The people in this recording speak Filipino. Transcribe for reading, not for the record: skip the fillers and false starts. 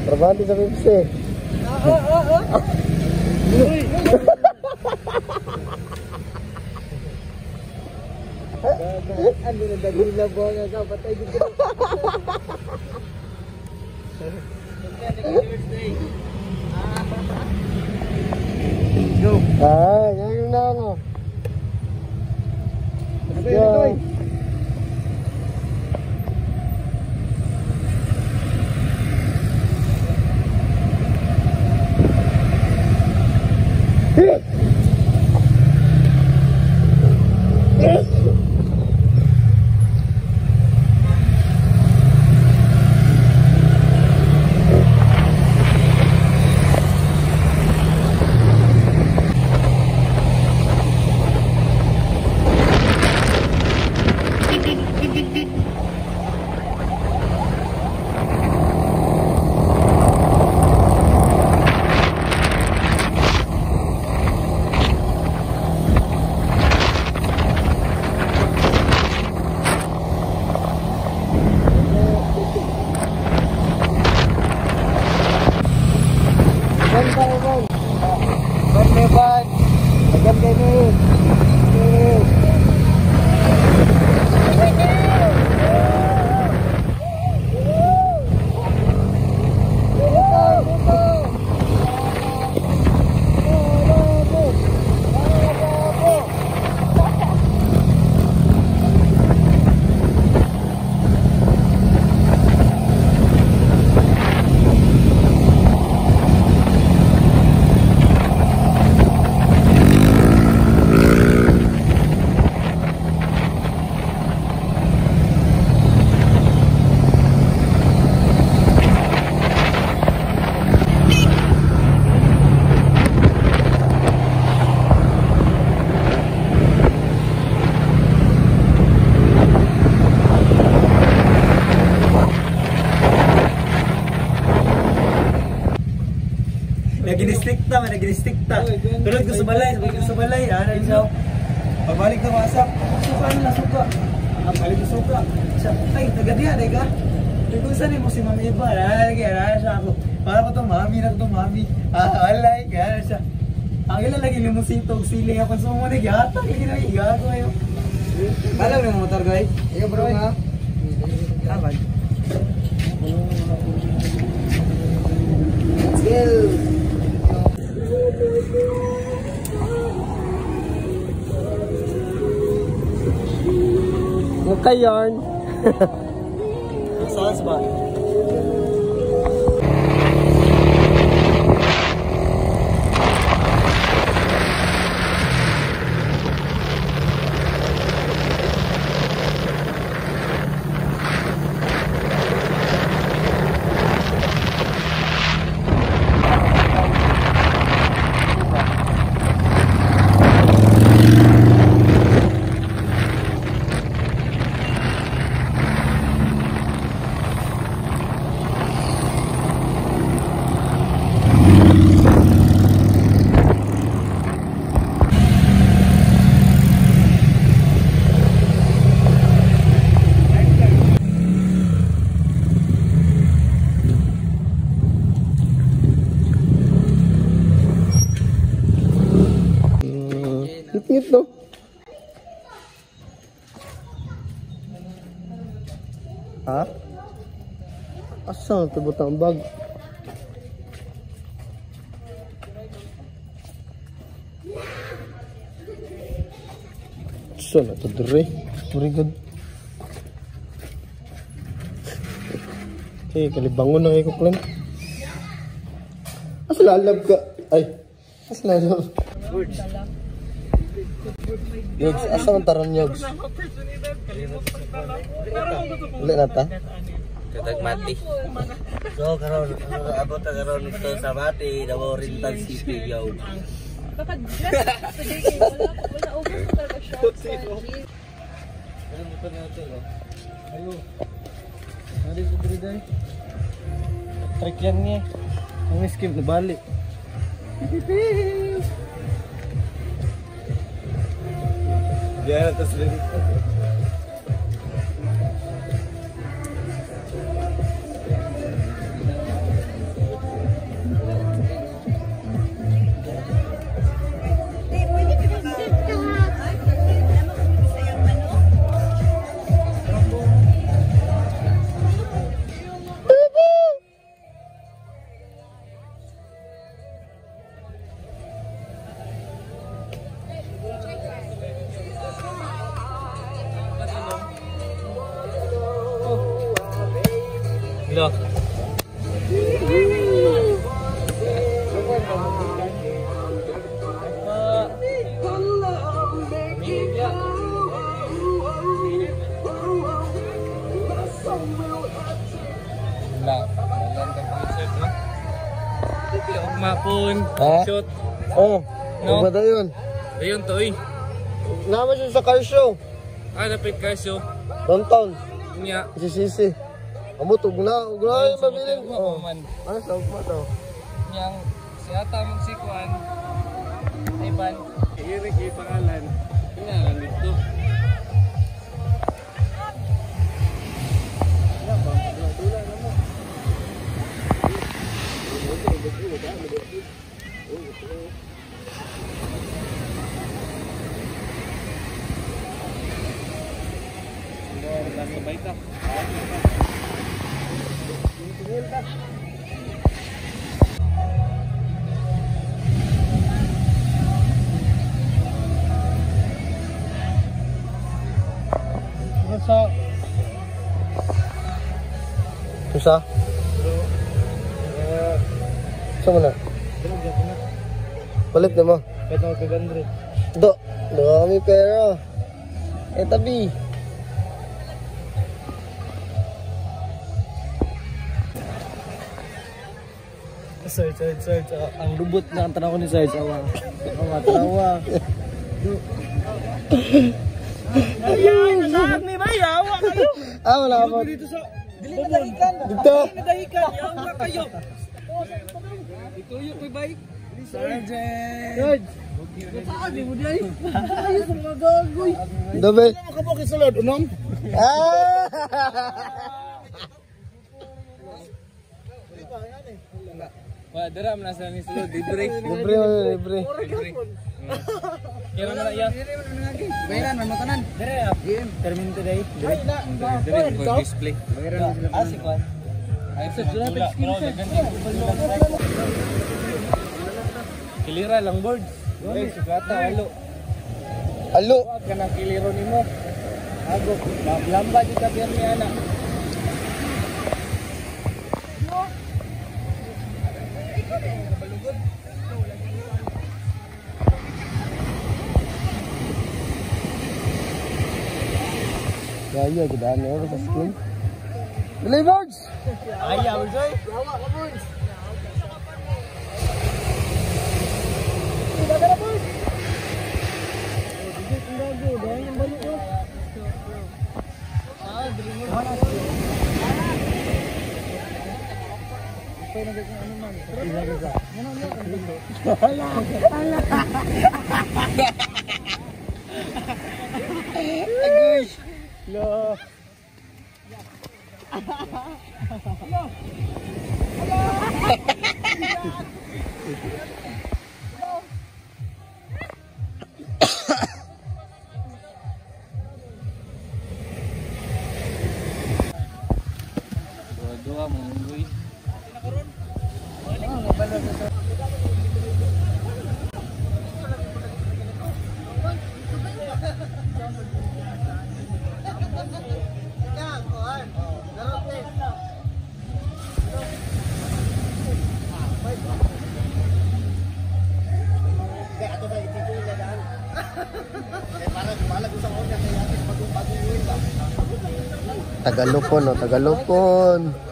Trabante sa Pepsi. Ano na dagila po nga patay dito. Go. Ngayon na ako. Let's Sabi, go. Toy. Naginistikta. Tulad ko sa balay, sabi ko sa balay, ano siya. Pagbalik na wasak, suka na suka. Pagbalik na suka. Siya, ay, tagadiyan, ay ka. Tugusan mo si Mami Iba, kaya siya ako. Para ko itong mami, na itong mami. Alay, kaya siya. Ang ilalagay ni mo sitog, siling ako sa mga nagyata, kaya na igago kayo. Alam mo yung motor ko eh? Ikaw bro nga. Kaman. Let's go. Okay, yarn. Saan ba? Ngit no? Ha? Asa na tibot ang bag? Asa na ito dre? Very good. Okay, kalibangon na kayo kuklan. Asa lalab ka? Ay, asa lalab? Yogs, asa ang taron Yogs? Ulit na ta? Katag mati. So, karon abot na karon ito sa mati, daw Oriental City, yo. Kapag sige, wala ubos na talaga siya. Ano mo pa natin, oh? Ayo. Nari sa briday. Trick yan niya. Ang skip na balik. Diyan, tas lang. Mapon. Ha? Shoot. Oh, No. ano ba tayo yun? Ayun to eh. Naman siya sa car show. Napit ka show. Downtown. Nya. Sisi. Amo tugna, ugna mabiling. Oh. Man. Ano sa ugma to? Yang si ata magsikuan. Iban. Irik yung pangalan. Pingalan dito. Susah? Saan mo na? Palit na mo? Kahit ako kagandre. Do, kami pera. Tabi. Search. Ang lubot na ang tanaw ko ni Search. Awa, tanawa. Ayan, nasaan ni Bay? Awa kayo. Wala ako. Dito sa... Dili na dahikan. Dito. Dili na dahikan. Yawa kayo. Ituyo ko Bay. Sergeant. George. Saan di mo diyan? Ayos mga gagoy. Dabe. Ano mo kapok isulod? Unom? Wah, dara man sa ni sulod libre. Libre. Kira na ya. Bayaran man matanan. Dire game. Termin today. Dire ko display. Bayaran sila. Asik man. Ay sa dula Kilira lang board. Ay, sugata halo. Alo. Wag ka nang kiliro nimo. Ago, lamba di ka biyan ni anak. Gaya, gidaan na sa skin. Delay boards! Ayaw, Joy. Dua mungguy. Tagalupon.